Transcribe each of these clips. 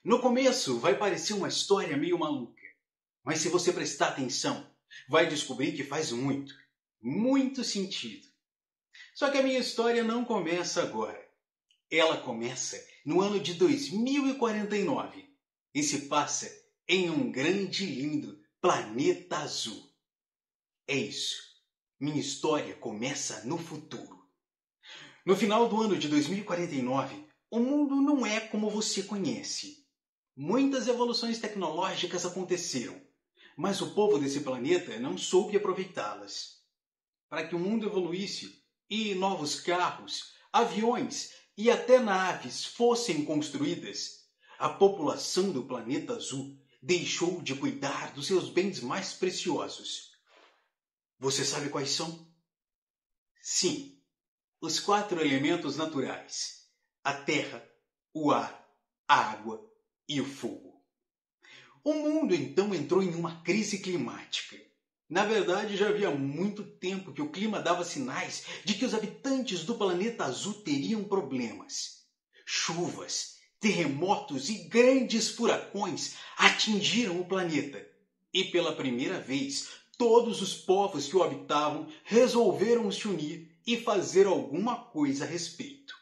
No começo vai parecer uma história meio maluca, mas se você prestar atenção, vai descobrir que faz muito sentido. Só que a minha história não começa agora. Ela começa no ano de 2049 e se passa em um grande e lindo planeta azul. É isso. Minha história começa no futuro. No final do ano de 2049, o mundo não é como você conhece. Muitas evoluções tecnológicas aconteceram, mas o povo desse planeta não soube aproveitá-las. Para que o mundo evoluísse e novos carros, aviões e até naves fossem construídas, a população do planeta azul deixou de cuidar dos seus bens mais preciosos. Você sabe quais são? Sim, os 4 elementos naturais: a terra, o ar, a água e o fogo. O mundo então entrou em uma crise climática. Na verdade, já havia muito tempo que o clima dava sinais de que os habitantes do planeta azul teriam problemas. Chuvas, terremotos e grandes furacões atingiram o planeta. E pela primeira vez, todos os povos que o habitavam resolveram se unir e fazer alguma coisa a respeito.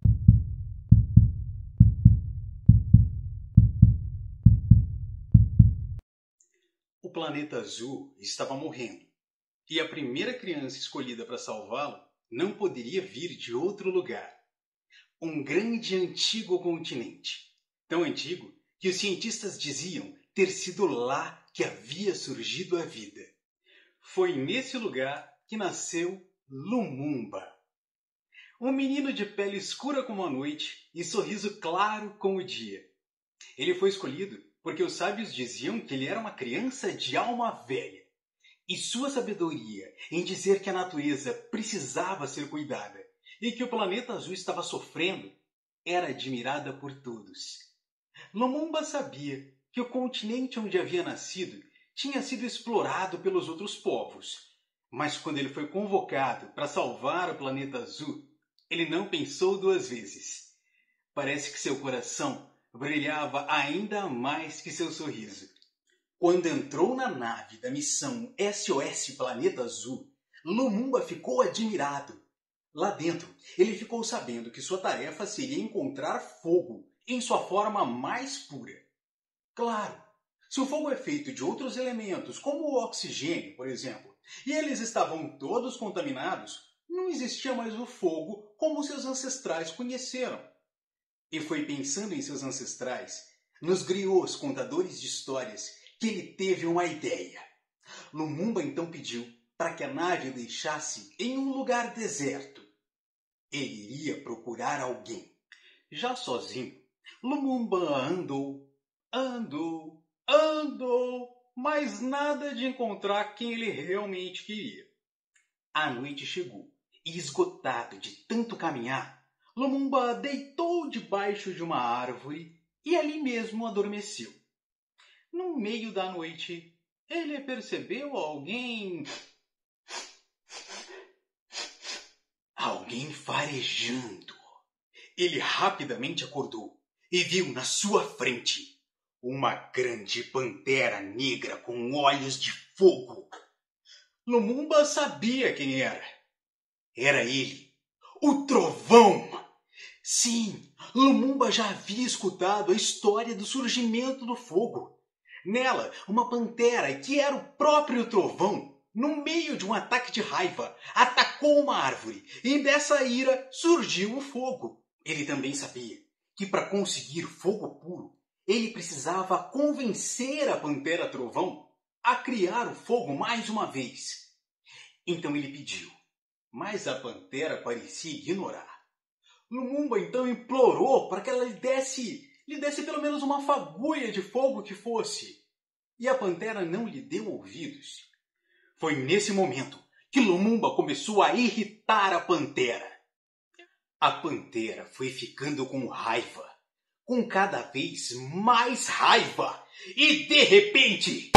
O planeta azul estava morrendo, e a primeira criança escolhida para salvá-lo não poderia vir de outro lugar. Um grande e antigo continente, tão antigo que os cientistas diziam ter sido lá que havia surgido a vida. Foi nesse lugar que nasceu Lumumba. Um menino de pele escura como a noite e sorriso claro como o dia. Ele foi escolhido porque os sábios diziam que ele era uma criança de alma velha. E sua sabedoria em dizer que a natureza precisava ser cuidada e que o planeta azul estava sofrendo era admirada por todos. Lumumba sabia que o continente onde havia nascido tinha sido explorado pelos outros povos. Mas quando ele foi convocado para salvar o planeta azul, ele não pensou 2 vezes. Parece que seu coração brilhava ainda mais que seu sorriso. Quando entrou na nave da missão SOS Planeta Azul, Lumumba ficou admirado. Lá dentro, ele ficou sabendo que sua tarefa seria encontrar fogo em sua forma mais pura. Claro, se o fogo é feito de outros elementos, como o oxigênio, por exemplo, e eles estavam todos contaminados, não existia mais o fogo como seus ancestrais conheceram. E foi pensando em seus ancestrais, nos griots contadores de histórias, que ele teve uma ideia. Lumumba então pediu para que a nave o deixasse em um lugar deserto. Ele iria procurar alguém. Já sozinho, Lumumba andou, mas nada de encontrar quem ele realmente queria. A noite chegou e, esgotado de tanto caminhar, Lumumba deitou debaixo de uma árvore e ali mesmo adormeceu. No meio da noite, ele percebeu alguém farejando. Ele rapidamente acordou e viu na sua frente uma grande pantera negra com olhos de fogo. Lumumba sabia quem era. Era ele, o Trovão. Sim, Lumumba já havia escutado a história do surgimento do fogo. Nela, uma pantera, que era o próprio Trovão, no meio de um ataque de raiva, atacou uma árvore e dessa ira surgiu o fogo. Ele também sabia que para conseguir fogo puro, ele precisava convencer a Pantera Trovão a criar o fogo mais uma vez. Então ele pediu, mas a Pantera parecia ignorar. Lumumba então implorou para que ela lhe desse pelo menos uma fagulha de fogo que fosse. E a Pantera não lhe deu ouvidos. Foi nesse momento que Lumumba começou a irritar a Pantera. A Pantera foi ficando com raiva, com cada vez mais raiva, e de repente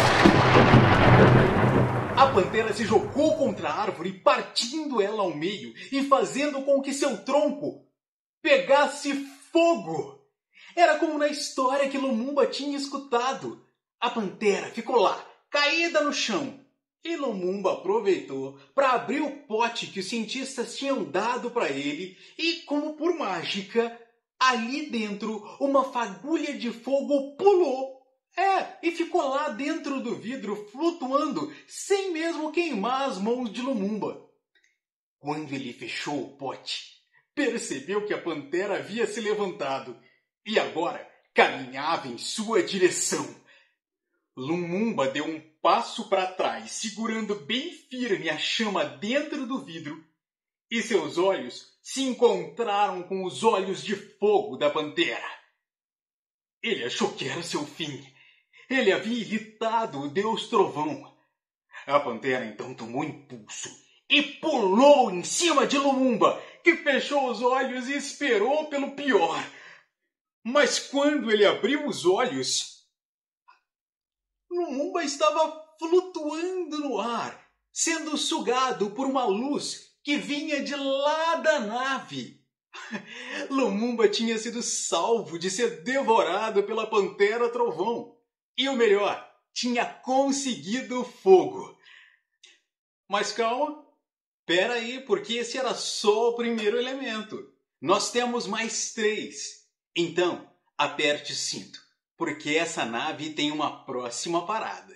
a Pantera se jogou contra a árvore, partindo ela ao meio e fazendo com que seu tronco pegasse fogo. Era como na história que Lumumba tinha escutado. A pantera ficou lá, caída no chão. E Lumumba aproveitou para abrir o pote que os cientistas tinham dado para ele e, como por mágica, ali dentro uma fagulha de fogo pulou. E ficou lá dentro do vidro flutuando, sem mesmo queimar as mãos de Lumumba. Quando ele fechou o pote, percebeu que a pantera havia se levantado e agora caminhava em sua direção. Lumumba deu um passo para trás, segurando bem firme a chama dentro do vidro, e seus olhos se encontraram com os olhos de fogo da pantera. Ele achou que era seu fim. Ele havia irritado o Deus Trovão. A pantera então tomou impulso e pulou em cima de Lumumba, que fechou os olhos e esperou pelo pior. Mas quando ele abriu os olhos, Lumumba estava flutuando no ar, sendo sugado por uma luz que vinha de lá da nave. Lumumba tinha sido salvo de ser devorado pela Pantera Trovão. E o melhor, tinha conseguido o fogo. Mas calma, pera aí, porque esse era só o primeiro elemento. Nós temos mais 3. Então, aperte o cinto, porque essa nave tem uma próxima parada.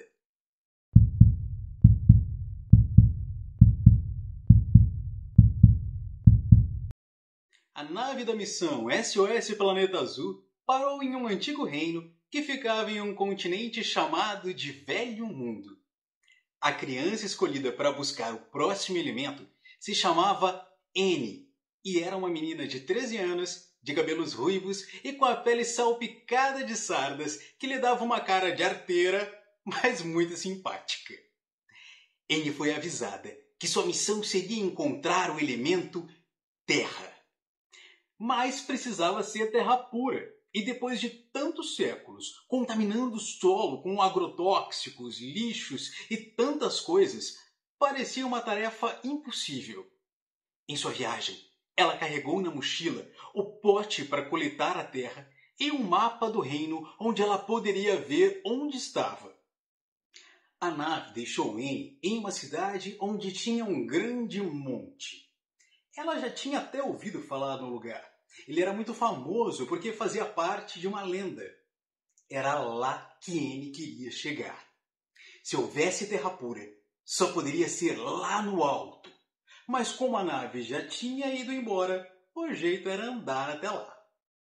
A nave da missão SOS Planeta Azul parou em um antigo reino que ficava em um continente chamado de Velho Mundo. A criança escolhida para buscar o próximo elemento se chamava N e era uma menina de 13 anos, de cabelos ruivos e com a pele salpicada de sardas que lhe dava uma cara de arteira, mas muito simpática. N foi avisada que sua missão seria encontrar o elemento Terra. Mas precisava ser terra pura. E depois de tantos séculos, contaminando o solo com agrotóxicos, lixos e tantas coisas, parecia uma tarefa impossível. Em sua viagem, ela carregou na mochila o pote para coletar a terra e um mapa do reino onde ela poderia ver onde estava. A nave deixou N em uma cidade onde tinha um grande monte. Ela já tinha até ouvido falar no lugar. Ele era muito famoso porque fazia parte de uma lenda. Era lá que N queria chegar. Se houvesse terra pura, só poderia ser lá no alto. Mas como a nave já tinha ido embora, o jeito era andar até lá.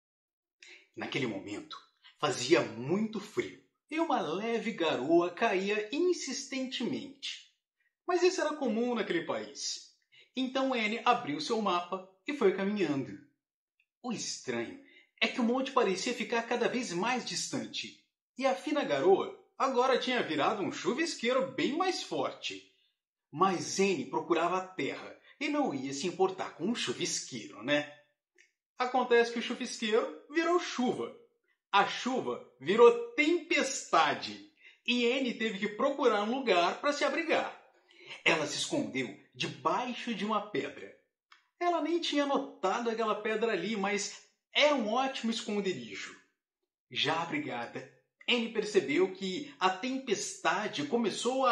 Naquele momento, fazia muito frio e uma leve garoa caía insistentemente. Mas isso era comum naquele país. Então N abriu seu mapa e foi caminhando. O estranho é que o monte parecia ficar cada vez mais distante, e a fina garoa agora tinha virado um chuvisqueiro bem mais forte. Mas N procurava a terra e não ia se importar com um chuvisqueiro, né? Acontece que o chuvisqueiro virou chuva. A chuva virou tempestade e N teve que procurar um lugar para se abrigar. Ela se escondeu debaixo de uma pedra. Ela nem tinha notado aquela pedra ali, mas era um ótimo esconderijo. Já abrigada, Anne percebeu que a tempestade começou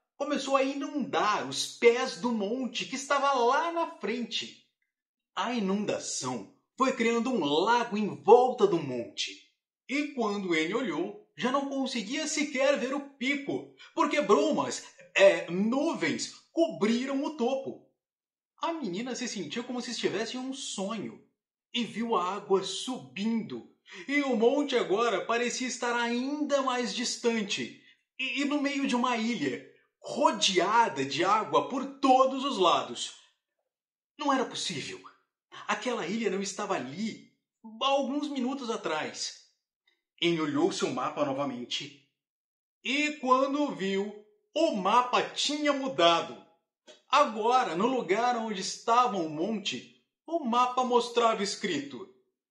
a inundar os pés do monte que estava lá na frente. A inundação foi criando um lago em volta do monte. E quando Anne olhou, já não conseguia sequer ver o pico, porque brumas, nuvens, cobriram o topo. A menina se sentiu como se estivesse em um sonho e viu a água subindo. E o monte agora parecia estar ainda mais distante e no meio de uma ilha, rodeada de água por todos os lados. Não era possível. Aquela ilha não estava ali há alguns minutos atrás. Anne olhou seu mapa novamente e quando viu, o mapa tinha mudado. Agora, no lugar onde estava o monte, o mapa mostrava escrito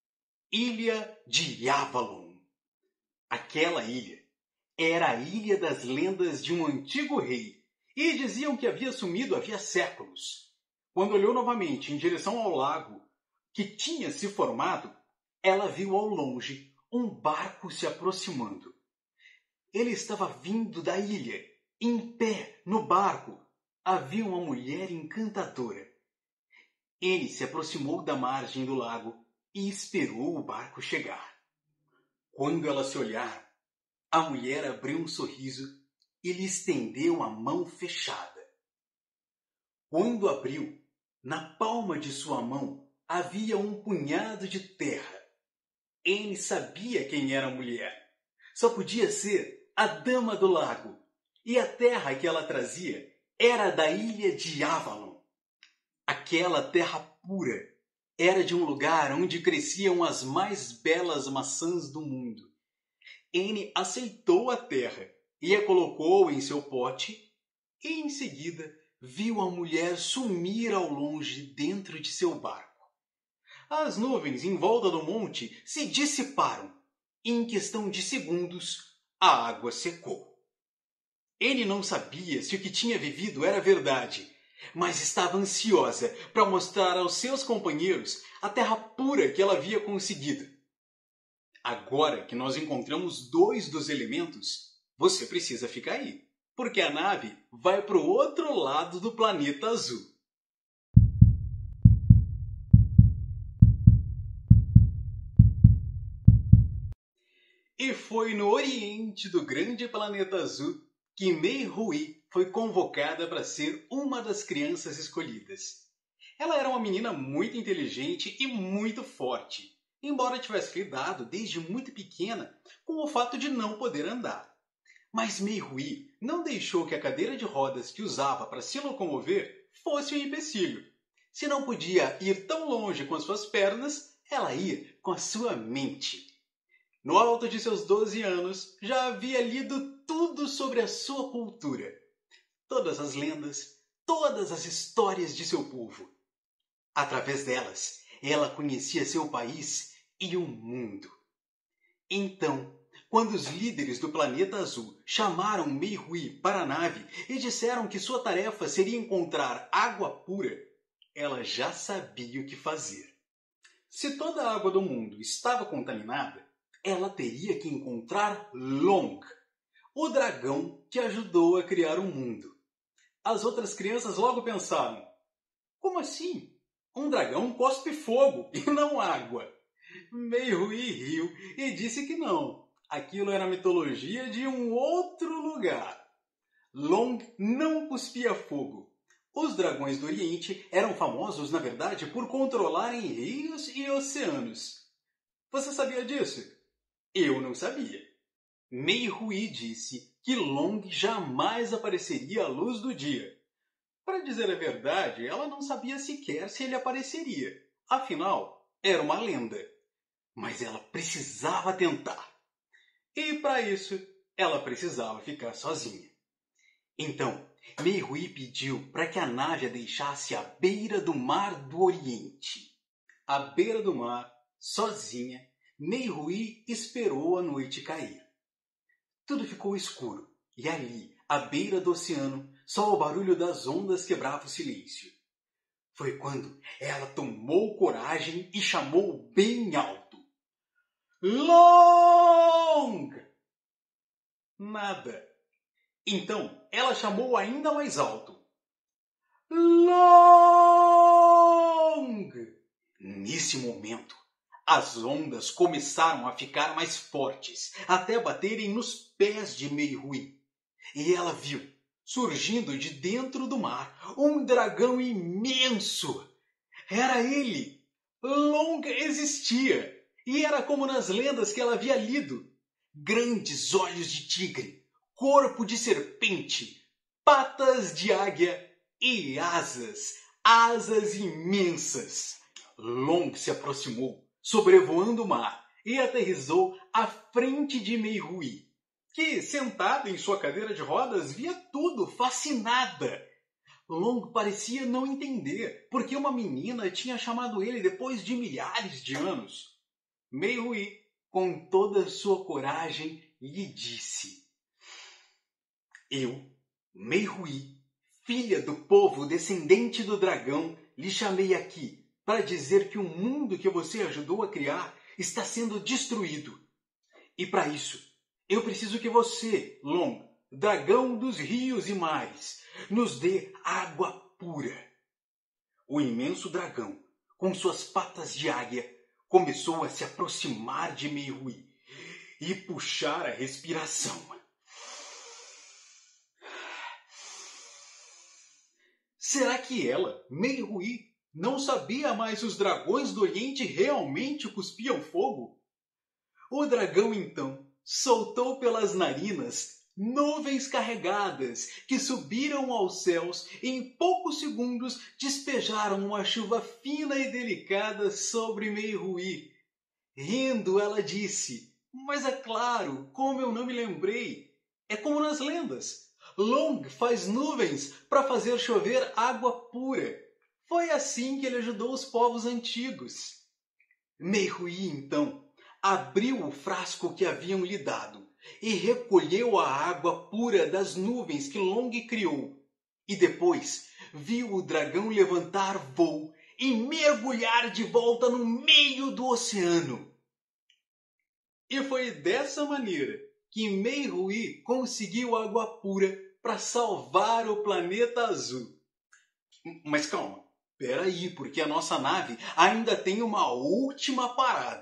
Ilha de Avalon. Aquela ilha era a ilha das lendas de um antigo rei e diziam que havia sumido havia séculos. Quando olhou novamente em direção ao lago que tinha se formado, ela viu ao longe um barco se aproximando. Ele estava vindo da ilha. Em pé, no barco, havia uma mulher encantadora. Ele se aproximou da margem do lago e esperou o barco chegar. Quando ela se olhar, a mulher abriu um sorriso e lhe estendeu a mão fechada. Quando abriu, na palma de sua mão havia um punhado de terra. Ele sabia quem era a mulher. Só podia ser a dama do lago. E a terra que ela trazia era da ilha de Avalon. Aquela terra pura era de um lugar onde cresciam as mais belas maçãs do mundo. N aceitou a terra e a colocou em seu pote e, em seguida, viu a mulher sumir ao longe dentro de seu barco. As nuvens em volta do monte se dissiparam e, em questão de segundos, a água secou. N não sabia se o que tinha vivido era verdade, mas estava ansiosa para mostrar aos seus companheiros a terra pura que ela havia conseguido. Agora que nós encontramos 2 dos elementos, você precisa ficar aí, porque a nave vai para o outro lado do planeta azul. E foi no oriente do grande planeta azul que Mei Hui foi convocada para ser uma das crianças escolhidas. Ela era uma menina muito inteligente e muito forte, embora tivesse lidado desde muito pequena com o fato de não poder andar. Mas Mei Hui não deixou que a cadeira de rodas que usava para se locomover fosse um empecilho. Se não podia ir tão longe com as suas pernas, ela ia com a sua mente. No alto de seus 12 anos, já havia lido tudo sobre a sua cultura. Todas as lendas, todas as histórias de seu povo. Através delas, ela conhecia seu país e o mundo. Então, quando os líderes do planeta azul chamaram Mei Hui para a nave e disseram que sua tarefa seria encontrar água pura, ela já sabia o que fazer. Se toda a água do mundo estava contaminada, ela teria que encontrar Long, o dragão que ajudou a criar o mundo. As outras crianças logo pensaram: como assim? Um dragão cospe fogo e não água. Mei Hui riu e disse que não. Aquilo era a mitologia de um outro lugar. Long não cuspia fogo. Os dragões do Oriente eram famosos, na verdade, por controlarem rios e oceanos. Você sabia disso? Eu não sabia. Mei Hui disse que Long jamais apareceria à luz do dia. Para dizer a verdade, ela não sabia sequer se ele apareceria. Afinal, era uma lenda. Mas ela precisava tentar. E para isso, ela precisava ficar sozinha. Então, Mei Hui pediu para que a nave a deixasse à beira do mar do Oriente. À beira do mar, sozinha, Mei Hui esperou a noite cair. Tudo ficou escuro, e ali, à beira do oceano, só o barulho das ondas quebrava o silêncio. Foi quando ela tomou coragem e chamou bem alto: Long! Nada. Então ela chamou ainda mais alto: Long! Nesse momento, as ondas começaram a ficar mais fortes, até baterem nos pés de Mei Hui. E ela viu, surgindo de dentro do mar, um dragão imenso. Era ele! Long existia! E era como nas lendas que ela havia lido. Grandes olhos de tigre, corpo de serpente, patas de águia e asas imensas. Long se aproximou, sobrevoando o mar, e aterrissou à frente de Mei Hui, que, sentada em sua cadeira de rodas, via tudo, fascinada. Long parecia não entender por que uma menina tinha chamado ele depois de milhares de anos. Mei Hui, com toda a sua coragem, lhe disse: eu, Mei Hui, filha do povo descendente do dragão, lhe chamei aqui para dizer que o mundo que você ajudou a criar está sendo destruído. E para isso, eu preciso que você, Long, dragão dos rios e mares, nos dê água pura. O imenso dragão, com suas patas de águia, começou a se aproximar de Mei-Hui e puxar a respiração. Será que ela, Mei-Hui, não sabia mais os dragões do Oriente realmente cuspiam fogo? O dragão, então, soltou pelas narinas nuvens carregadas que subiram aos céus e em poucos segundos despejaram uma chuva fina e delicada sobre Mei-Hui. Rindo, ela disse: "Mas é claro, como eu não me lembrei. É como nas lendas. Long faz nuvens para fazer chover água pura. Foi assim que ele ajudou os povos antigos." Mei-Hui, então, abriu o frasco que haviam lhe dado e recolheu a água pura das nuvens que Long criou. E depois viu o dragão levantar voo e mergulhar de volta no meio do oceano. E foi dessa maneira que Mei-Hui conseguiu água pura para salvar o planeta azul. Mas calma, peraí, porque a nossa nave ainda tem uma última parada.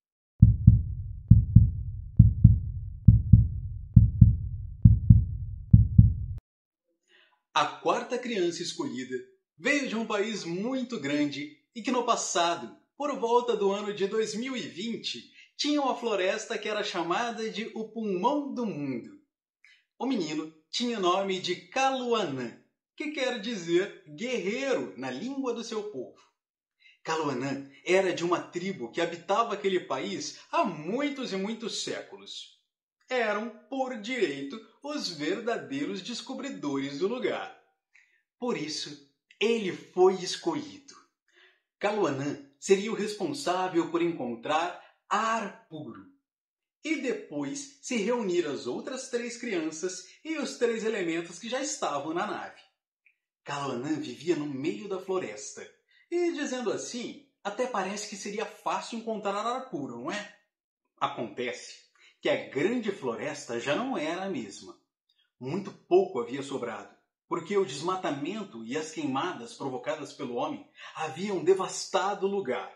A quarta criança escolhida veio de um país muito grande e que no passado, por volta do ano de 2020, tinha uma floresta que era chamada de o Pulmão do Mundo. O menino tinha o nome de Kaluanã, que quer dizer guerreiro na língua do seu povo. Kaluanã era de uma tribo que habitava aquele país há muitos e muitos séculos. Eram, por direito, os verdadeiros descobridores do lugar. Por isso, ele foi escolhido. Kaluanã seria o responsável por encontrar ar puro e depois se reunir as outras 3 crianças e os 3 elementos que já estavam na nave. Kaluanã vivia no meio da floresta e, dizendo assim, até parece que seria fácil encontrar ar puro, não é? Acontece que a grande floresta já não era a mesma. Muito pouco havia sobrado, porque o desmatamento e as queimadas provocadas pelo homem haviam devastado o lugar.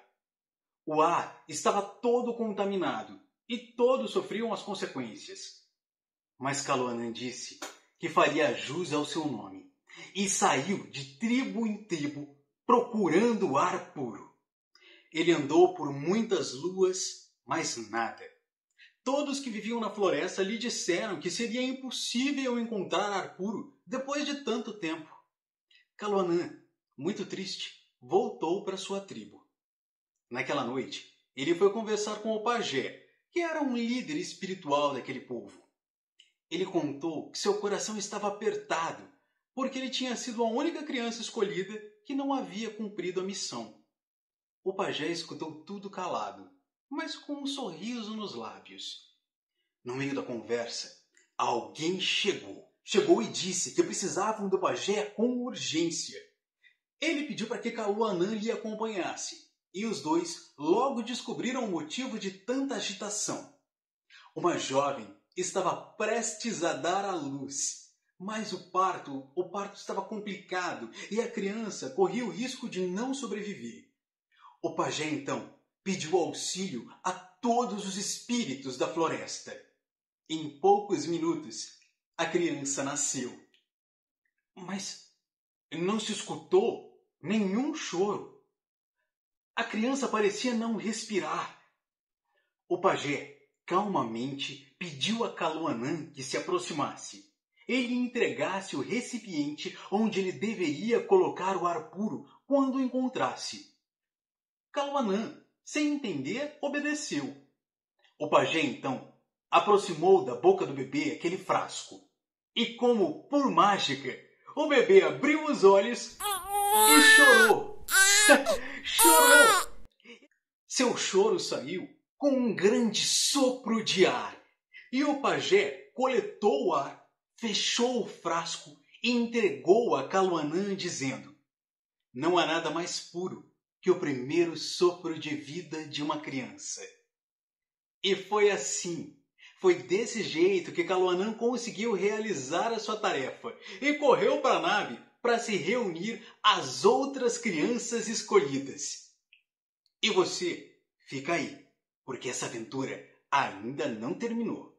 O ar estava todo contaminado e todos sofriam as consequências. Mas Kaluanã disse que faria jus ao seu nome e saiu de tribo em tribo procurando ar puro. Ele andou por muitas luas, mas nada. Todos que viviam na floresta lhe disseram que seria impossível encontrar ar puro depois de tanto tempo. Kaluanã, muito triste, voltou para sua tribo. Naquela noite, ele foi conversar com o pajé, que era um líder espiritual daquele povo. Ele contou que seu coração estava apertado, porque ele tinha sido a única criança escolhida que não havia cumprido a missão. O pajé escutou tudo calado, mas com um sorriso nos lábios. No meio da conversa, alguém chegou. Chegou e disse que precisavam do pajé com urgência. Ele pediu para que Kaluanã lhe acompanhasse, e os dois logo descobriram o motivo de tanta agitação. Uma jovem estava prestes a dar à luz, mas o parto estava complicado e a criança corria o risco de não sobreviver. O pajé, então, pediu auxílio a todos os espíritos da floresta. Em poucos minutos, a criança nasceu. Mas não se escutou nenhum choro. A criança parecia não respirar. O pajé, calmamente, pediu a Kaluanã que se aproximasse. Ele entregasse o recipiente onde ele deveria colocar o ar puro quando o encontrasse. Kaluanã, sem entender, obedeceu. O pajé, então, aproximou da boca do bebê aquele frasco. E como por mágica, o bebê abriu os olhos e chorou. Chorou! Seu choro saiu com um grande sopro de ar. E o pajé coletou o ar, fechou o frasco e entregou a Kaluanã, dizendo: "Não há nada mais puro que o primeiro sopro de vida de uma criança." E foi assim Foi desse jeito que Caloanã conseguiu realizar a sua tarefa e correu para a nave para se reunir às outras crianças escolhidas. E você, fica aí, porque essa aventura ainda não terminou.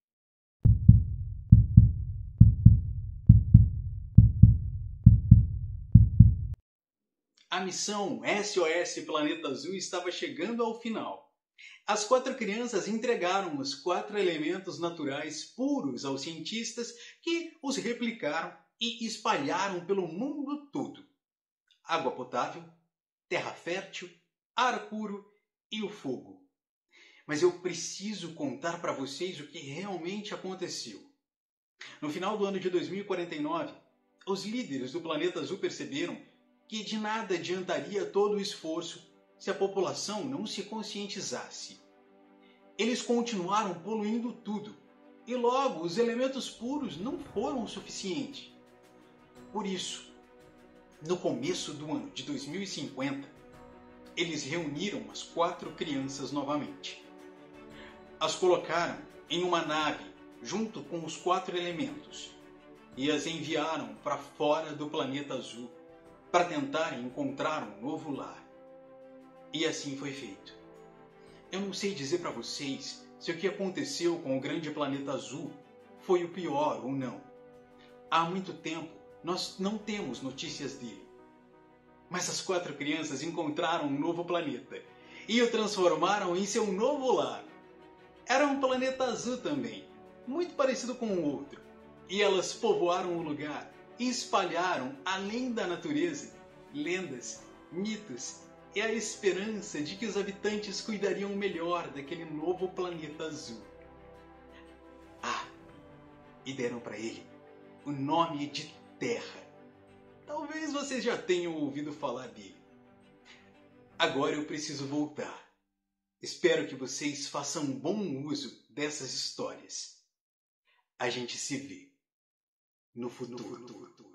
A missão SOS Planeta Azul estava chegando ao final. As 4 crianças entregaram os 4 elementos naturais puros aos cientistas que os replicaram e espalharam pelo mundo todo. Água potável, terra fértil, ar puro e o fogo. Mas eu preciso contar para vocês o que realmente aconteceu. No final do ano de 2049, os líderes do Planeta Azul perceberam que de nada adiantaria todo o esforço se a população não se conscientizasse. Eles continuaram poluindo tudo, e logo os elementos puros não foram o suficiente. Por isso, no começo do ano de 2050, eles reuniram as 4 crianças novamente. As colocaram em uma nave junto com os 4 elementos e as enviaram para fora do planeta azul para tentarem encontrar um novo lar. E assim foi feito. Eu não sei dizer para vocês se o que aconteceu com o grande planeta azul foi o pior ou não. Há muito tempo nós não temos notícias dele. Mas as 4 crianças encontraram um novo planeta e o transformaram em seu novo lar. Era um planeta azul também, muito parecido com o outro. E elas povoaram o lugar e espalharam, além da natureza, lendas, mitos e a esperança de que os habitantes cuidariam melhor daquele novo planeta azul. Ah, e deram para ele o nome de Terra. Talvez vocês já tenham ouvido falar dele. Agora eu preciso voltar. Espero que vocês façam bom uso dessas histórias. A gente se vê no futuro.